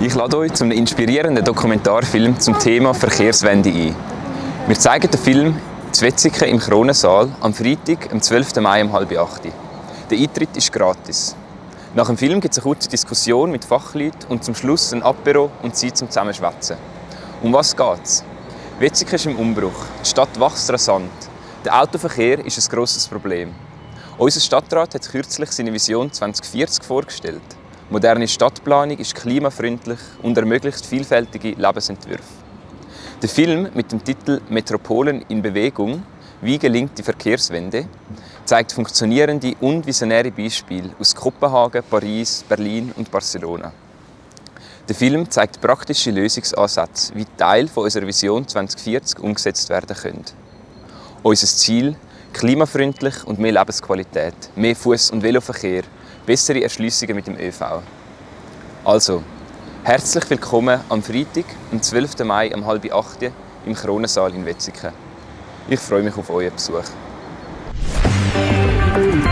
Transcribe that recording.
Ich lade euch zu einem inspirierenden Dokumentarfilm zum Thema Verkehrswende ein. Wir zeigen den Film in Wetzikon im Kronensaal am Freitag, am 12. Mai um 7:30. Der Eintritt ist gratis. Nach dem Film gibt es eine kurze Diskussion mit Fachleuten und zum Schluss ein Apéro und Zeit zum Zusammenschwätzen. Um was geht's? Wetzikon ist im Umbruch. Die Stadt wächst rasant. Der Autoverkehr ist ein grosses Problem. Unser Stadtrat hat kürzlich seine Vision 2040 vorgestellt. Moderne Stadtplanung ist klimafreundlich und ermöglicht vielfältige Lebensentwürfe. Der Film mit dem Titel «Metropolen in Bewegung – Wie gelingt die Verkehrswende?» zeigt funktionierende und visionäre Beispiele aus Kopenhagen, Paris, Berlin und Barcelona. Der Film zeigt praktische Lösungsansätze, wie Teil unserer Vision 2040 umgesetzt werden können. Unser Ziel: klimafreundlich und mehr Lebensqualität, mehr Fuß- und Veloverkehr, bessere Erschliessungen mit dem ÖV. Also, herzlich willkommen am Freitag, am 12. Mai um 7:30 im Kronensaal in Wetzikon. Ich freue mich auf euren Besuch.